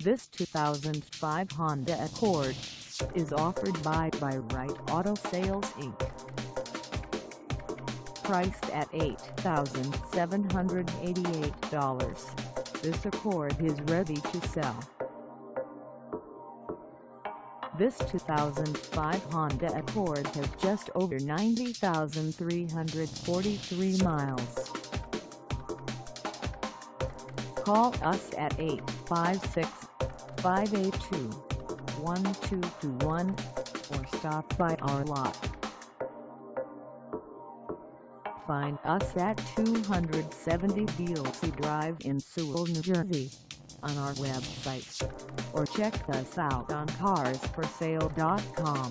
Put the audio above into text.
This 2005 Honda Accord is offered by Rite Auto Sales Inc. Priced at $8,788, this Accord is ready to sell. This 2005 Honda Accord has just over 90,343 miles. Call us at 856-582-1221 or stop by our lot. Find us at 270 Delsea Drive in Sewell, New Jersey, on our website, or check us out on carsforsale.com.